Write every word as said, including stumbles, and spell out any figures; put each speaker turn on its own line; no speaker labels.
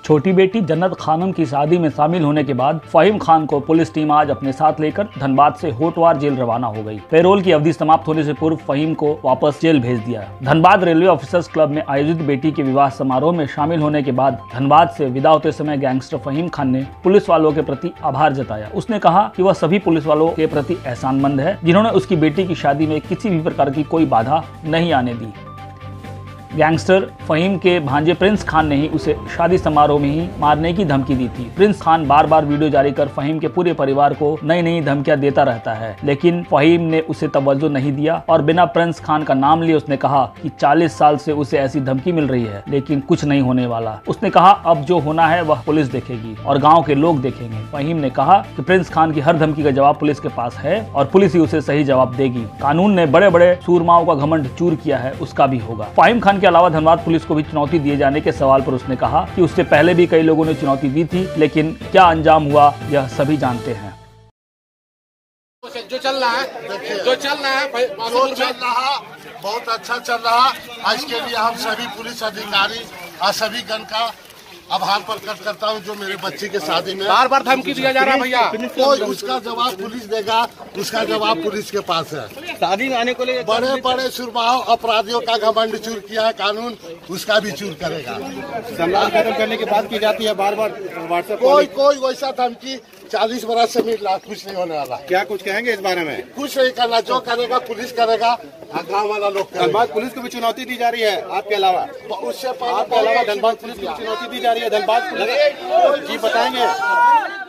छोटी बेटी जन्नत खानम की शादी में शामिल होने के बाद फहीम खान को पुलिस टीम आज अपने साथ लेकर धनबाद से होटवार जेल रवाना हो गई। पैरोल की अवधि समाप्त होने से पूर्व फहीम को वापस जेल भेज दिया। धनबाद रेलवे ऑफिसर्स क्लब में आयोजित बेटी के विवाह समारोह में शामिल होने के बाद धनबाद से विदा होते समय गैंगस्टर फहीम खान ने पुलिस वालों के प्रति आभार जताया। उसने कहा कि वह सभी पुलिस वालों के प्रति एहसानमंद है जिन्होंने उसकी बेटी की शादी में किसी भी प्रकार की कोई बाधा नहीं आने दी। गैंगस्टर फहीम के भांजे प्रिंस खान ने ही उसे शादी समारोह में ही मारने की धमकी दी थी। प्रिंस खान बार बार वीडियो जारी कर फहीम के पूरे परिवार को नई नई धमकियां देता रहता है, लेकिन फहीम ने उसे तवज्जो नहीं दिया और बिना प्रिंस खान का नाम लिए उसने कहा कि चालीस साल से उसे ऐसी धमकी मिल रही है लेकिन कुछ नहीं होने वाला। उसने कहा अब जो होना है वह पुलिस देखेगी और गाँव के लोग देखेंगे। फहीम ने कहा कि प्रिंस खान की हर धमकी का जवाब पुलिस के पास है और पुलिस ही उसे सही जवाब देगी। कानून ने बड़े बड़े सूरमाओं का घमंड चूर किया है, उसका भी होगा। फहीम खान के अलावा धनबाद पुलिस को भी चुनौती दिए जाने के सवाल पर उसने कहा कि उससे पहले भी कई लोगों ने चुनौती दी थी, लेकिन क्या अंजाम हुआ यह सभी जानते हैं।
जो चल रहा है जो चल रहा है
जो चल रहा बहुत अच्छा चल रहा। इसके लिए हम सभी पुलिस अधिकारी और सभी गण का आभार प्रकट करता हूँ जो मेरे बच्चे के शादी में
बार बार धमकी दिया जा रहा है भैया।
कोई उसका जवाब पुलिस देगा, उसका जवाब पुलिस के पास है।
शादी में आने को ले
बड़े बड़े सुरमाओ अपराधियों का घमंड चूर किया है, कानून उसका भी चूर करेगा।
सम्मान खत्म करने की बात की जाती है बार बार व्हाट्सएप।
कोई कोई वैसा धमकी चालीस बरस से मिल रहा, कुछ नहीं होने वाला।
क्या कुछ कहेंगे इस बारे में?
कुछ नहीं करना, जो करेगा पुलिस करेगा, गाँव वाला लोग।
धनबाद पुलिस को भी चुनौती दी जा रही है आपके अलावा?
उससे
आपके अलावा धनबाद पुलिस को चुनौती दी जा रही है। धनबाद पुलिस जी बताएंगे।